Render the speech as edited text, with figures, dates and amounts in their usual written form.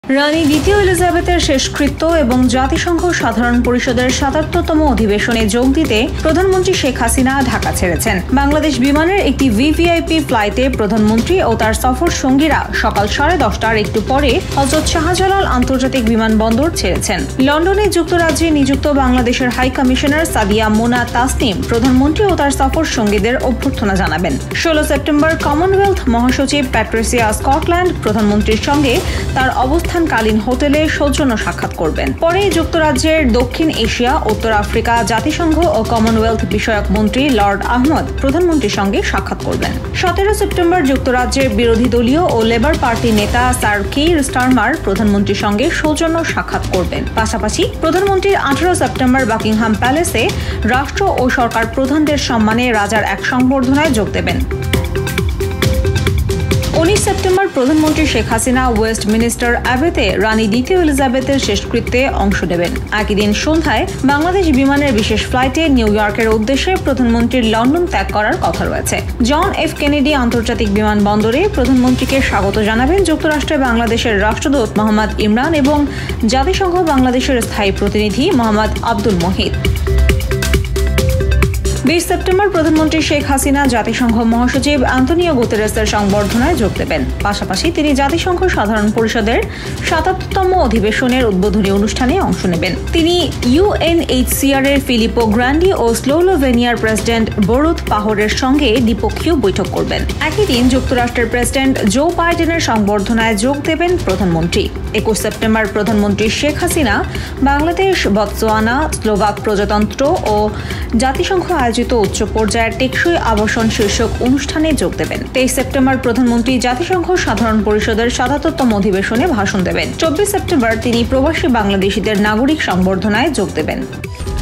রানী দ্বিতীয় এলিজাবেথের শেষকৃত্য এবং জাতিসংঘ সাধারণ পরিষদের ৭৭তম অধিবেশনে যোগ দিতে প্রধানমন্ত্রী শেখ হাসিনা ঢাকা ছেড়েছেন। বাংলাদেশ বিমানের একটি ভিভিআইপি ফ্লাইটে প্রধানমন্ত্রী ও তার সফর সঙ্গীরা সকাল 10:30টার একটু পরে হযরত শাহজালাল আন্তর্জাতিক বিমানবন্দর ছেড়েছেন। লন্ডনে যুক্তরাজ্যে নিযুক্ত বাংলাদেশের হাই কমিশনার সাদিয়া মোনা তাসনিম প্রধানমন্ত্রী ও তার সফর সঙ্গীদের অভ্যর্থনা জানাবেন। 16 সেপ্টেম্বর কমনওয়েলথ মহাসচিব প্যাট্রিসিয়া স্কটল্যান্ড প্রধানমন্ত্রীর সঙ্গে তার অবস্থানকালীন হোটেলে সৌজন্য সাক্ষাৎ করবেন। পরে যুক্তরাজ্যের দক্ষিণ এশিয়া, উত্তর আফ্রিকা, জাতিসংঘ ও কমনওয়েলথ বিষয়ক মন্ত্রী লর্ড আহমদ প্রধানমন্ত্রীর সঙ্গে সাক্ষাৎ করবেন। 17 সেপ্টেম্বর যুক্তরাজ্যের বিরোধী দলীয় ও লেবার পার্টির নেতা স্যার কির স্টারমার প্রধানমন্ত্রীর সঙ্গে সৌজন্য সাক্ষাৎ করবেন। পাশাপাশি প্রধানমন্ত্রীর 18 সেপ্টেম্বর বাকিংহাম প্যালেসে রাষ্ট্র ও সরকার প্রধানদের সম্মানে রাজার এক সংবর্ধনায় যোগ দেবেন। 19 সেপ্টেম্বর প্রধানমন্ত্রী শেখ হাসিনা ওয়েস্টমিনিস্টার অ্যাবেতে রানী দ্বিতীয় এলিজাবেথের শেষকৃত্যে অংশ নেবেন। একই দিন সন্ধ্যায় বাংলাদেশ বিমানের বিশেষ ফ্লাইটে নিউ ইয়র্কের উদ্দেশ্যে প্রধানমন্ত্রীর লন্ডন ত্যাগ করার কথা রয়েছে। জন এফ কেনেডি আন্তর্জাতিক বিমানবন্দরে প্রধানমন্ত্রীকে স্বাগত জানাবেন যুক্তরাষ্ট্রে বাংলাদেশের রাষ্ট্রদূত মোহাম্মদ ইমরান এবং জাতিসংঘ বাংলাদেশের স্থায়ী প্রতিনিধি মোহাম্মদ আব্দুল মহিদ। 20 সেপ্টেম্বর প্রধানমন্ত্রী শেখ হাসিনা জাতিসংঘ মহাসচিব অ্যান্তোনিও গুতেরেসের সংবর্ধনায় যোগ দেবেন। পাশাপাশি তিনি জাতিসংঘ সাধারণ পরিষদের ৭৭তম অধিবেশনের উদ্বোধনী অনুষ্ঠানে অংশ নেবেন। তিনি ইউএনএইচসিআর এর ফিলিপো গ্র্যান্ডি ও স্লোভেনিয়ার প্রেসিডেন্ট বরুত পাহরের সঙ্গে দ্বিপক্ষীয় বৈঠক করবেন। একই দিন যুক্তরাষ্ট্রের প্রেসিডেন্ট জো বাইডেনের সংবর্ধনায় যোগ দেবেন প্রধানমন্ত্রী। 21 সেপ্টেম্বর প্রধানমন্ত্রী শেখ হাসিনা বাংলাদেশ, বতসোয়ানা, স্লোভাক প্রজাতন্ত্র ও জাতিসংঘ আয়োজিত উচ্চ পর্যায়ের টেকসই আবাসন শীর্ষক অনুষ্ঠানে যোগ দেবেন। 23 সেপ্টেম্বর প্রধানমন্ত্রী জাতিসংঘ সাধারণ পরিষদের ৭৭তম অধিবেশনে ভাষণ দেবেন। 24 সেপ্টেম্বর তিনি প্রবাসী বাংলাদেশিদের নাগরিক সংবর্ধনায় যোগ দেবেন।